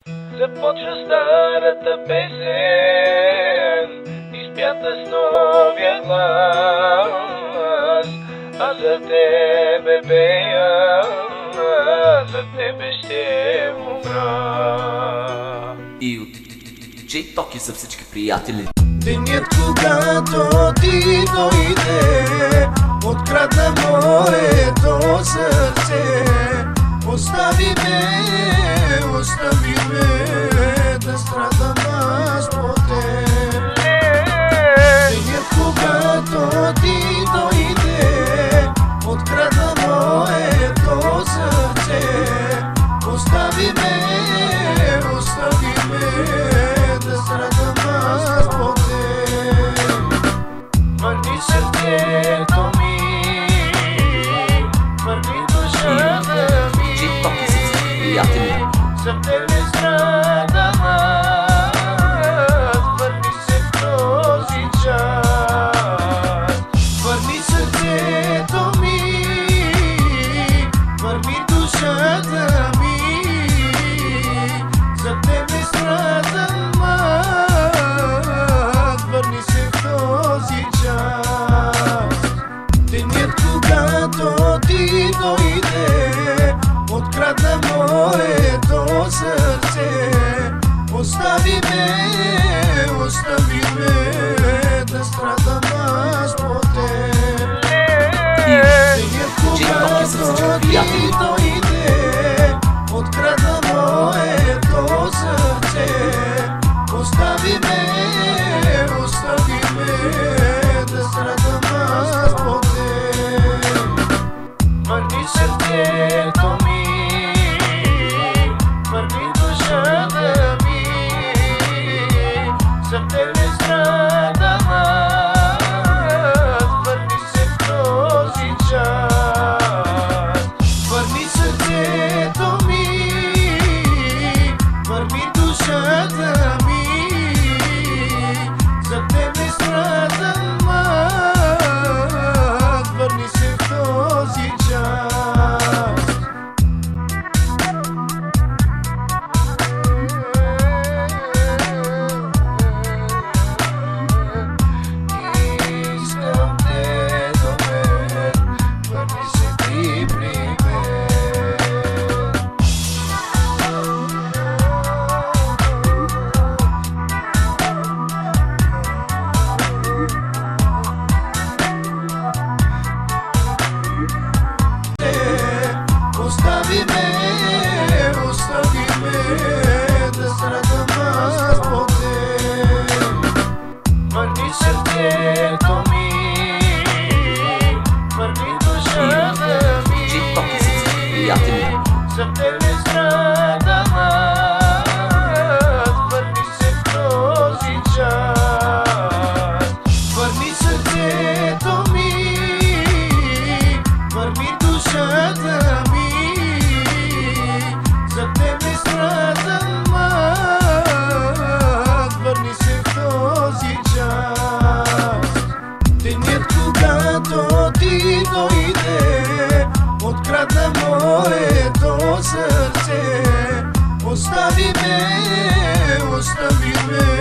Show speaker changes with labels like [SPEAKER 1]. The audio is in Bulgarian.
[SPEAKER 1] Започва старата песен, изпята с новия глас. А за тебе бея, за тебе ще умра.
[SPEAKER 2] И от Джей Токи за всички приятели.
[SPEAKER 3] Денят, когато ти дойде, открадна моето сърце. Остави ме да страдам аз по теб. Денят, когато ти дойде, открадна моето сърце. Остави ме да страдам аз по теб. Върни сърцето ми, върни душата ми.
[SPEAKER 2] Джей Токи за всички приятели.
[SPEAKER 3] За тебе страдам аз, върни се в този час. Върни сърцето ми, върни душата ми. За тебе страдам аз, върни се в този час. Денят, когато ти дойде, открадна моето сърце. Остави ме да страдам аз по теб. Денят, когато ти дойде, открадна моето сърце. Остави ме да страдам аз по теб. Върни сърцето ми, върни душата ми. За тебе страдам аз, върни се в този час. Върни сърцето ми, върни душата ми. За тебе страдам аз, върни се в този час. Искам те до мен, върни се ти при мен. Остави ме да страдам аз по теб. Върни сърцето ми, върни душата ми.
[SPEAKER 2] Джей Токи за всички приятели.
[SPEAKER 3] За тебе страдам аз, върни се в този час. Върни сърцето ми, върни душата ми. За тебе страдам аз, върни се в този час. Денят, когато ти дойде, открадна моето сърце. Остави ме